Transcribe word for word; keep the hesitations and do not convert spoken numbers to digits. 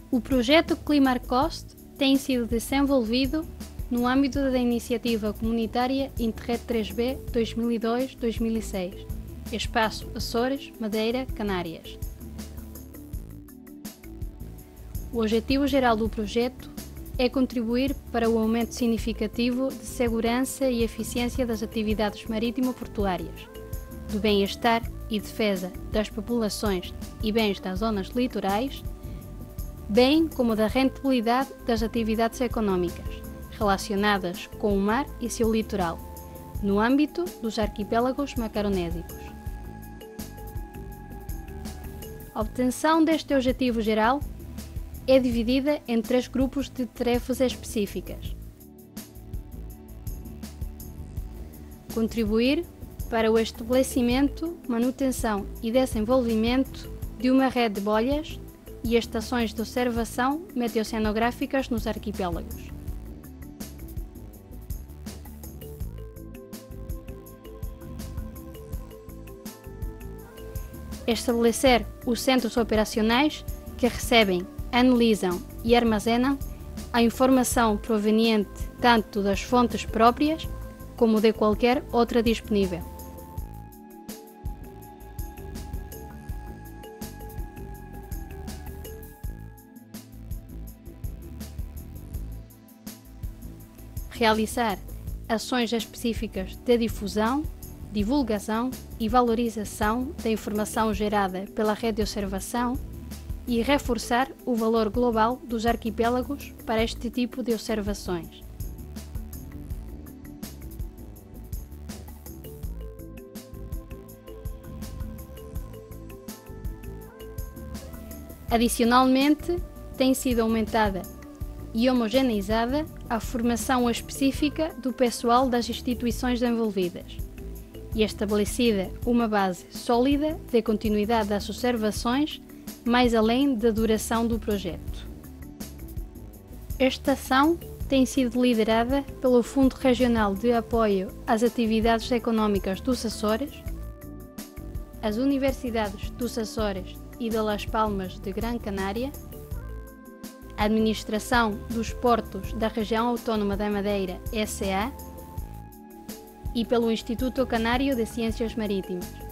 O projeto Climarcost tem sido desenvolvido no âmbito da iniciativa comunitária Interreg três B dois mil e dois a dois mil e seis, Espaço Açores, Madeira, Canárias. O objetivo geral do projeto é contribuir para o aumento significativo de segurança e eficiência das atividades marítimo-portuárias, do bem-estar e defesa das populações e bens das zonas litorais, bem como da rentabilidade das atividades económicas relacionadas com o mar e seu litoral, no âmbito dos arquipélagos macaronésicos. A obtenção deste objetivo geral é dividida em três grupos de tarefas específicas. Contribuir para o estabelecimento, manutenção e desenvolvimento de uma rede de bolhas e estações de observação meteoceanográficas nos arquipélagos. Estabelecer os centros operacionais que recebem, analisam e armazenam a informação proveniente tanto das fontes próprias como de qualquer outra disponível. Realizar ações específicas de difusão, divulgação e valorização da informação gerada pela rede de observação e reforçar o valor global dos arquipélagos para este tipo de observações. Adicionalmente, tem sido aumentada e homogeneizada a formação específica do pessoal das instituições envolvidas e estabelecida uma base sólida de continuidade das observações mais além da duração do projeto. Esta ação tem sido liderada pelo Fundo Regional de Apoio às Atividades Económicas dos Açores, as Universidades dos Açores e de Las Palmas de Gran Canária, a Administração dos Portos da Região Autónoma da Madeira, S A, e pelo Instituto Canário de Ciências Marítimas.